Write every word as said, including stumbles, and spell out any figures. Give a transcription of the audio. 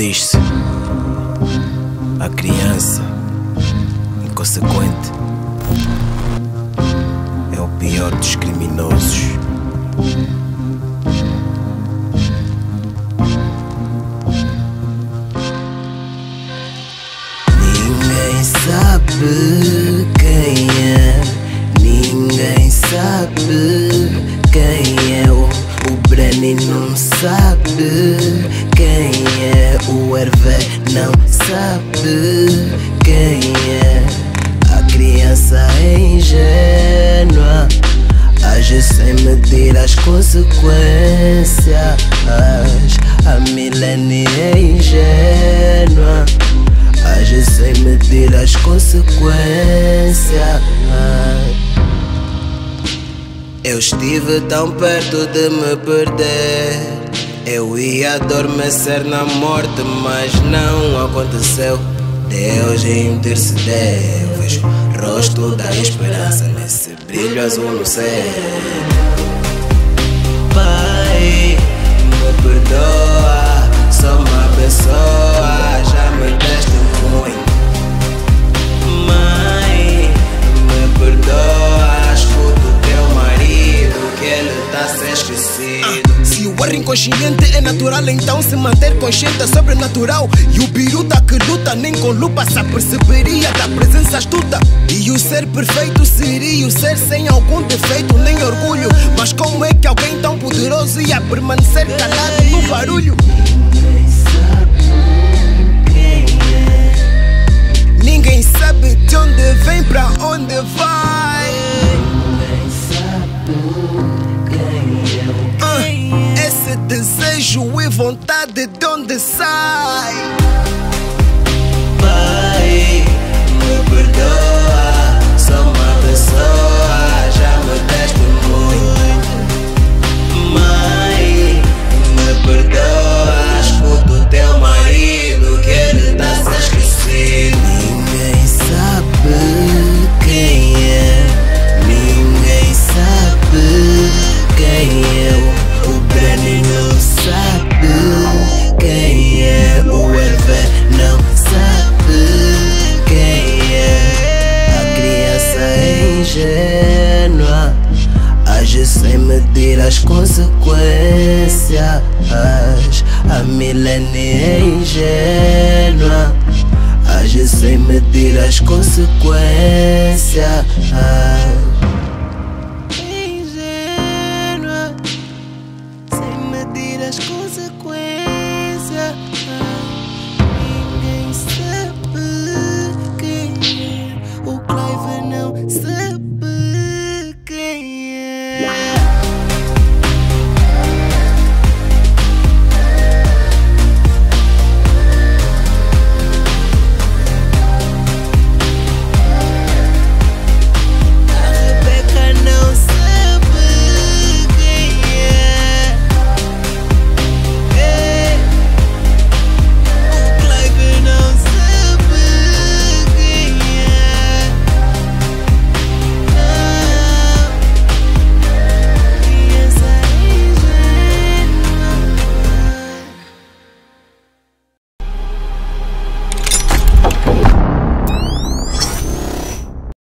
Diz-se, a criança inconsequente é o pior dos criminosos. Ninguém sabe quem é, ninguém sabe quem é. O, o Brani não sabe quem é, o Hervé não sabe quem é. A criança é ingênua, age sem medir as consequências. A Milene é ingênua, age sem medir as consequências. Eu estive tão perto de me perder, eu ia adormecer na morte, mas não aconteceu. Deus intercedeu, vejo o rosto da esperança nesse brilho azul no céu. Pai, me perdoa, sou uma pessoa, já me deste muito. Mãe, me perdoa, escuta o teu marido, que ele tá a ser esquecido. Ah, se o ar inconsciente é natural, então se manter consciente é sobrenatural. E o biruta que luta nem com lupa se aperceberia da presença astuta. E o ser perfeito seria o ser sem algum defeito nem orgulho. Mas como é que alguém tão poderoso ia permanecer calado no barulho? Ninguém sabe de onde vem, pra onde vai. Uh, esse desejo e vontade de onde sai. Pai, me perdoa, sou uma pessoa, já me deste muito. Mãe, me perdoa, escuta o teu marido, que ele tá a ser esquecido. Ninguém sabe quem é, ninguém sabe quem é. O Brani não sabe quem é, o Hervé não sabe quem é. A criança é ingênua, age sem medir as consequências. A Milene é ingênua, age sem medir as consequências.